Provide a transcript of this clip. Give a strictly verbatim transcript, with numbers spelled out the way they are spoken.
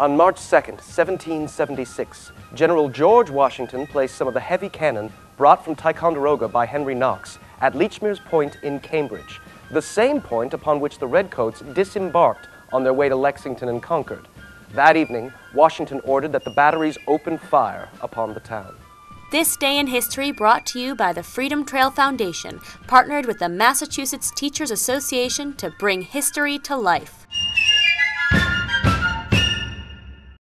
On March second, seventeen seventy-six, General George Washington placed some of the heavy cannon brought from Ticonderoga by Henry Knox at Lechmere's Point in Cambridge, the same point upon which the Redcoats disembarked on their way to Lexington and Concord. That evening, Washington ordered that the batteries open fire upon the town. This Day in History brought to you by the Freedom Trail Foundation, partnered with the Massachusetts Teachers Association to bring history to life.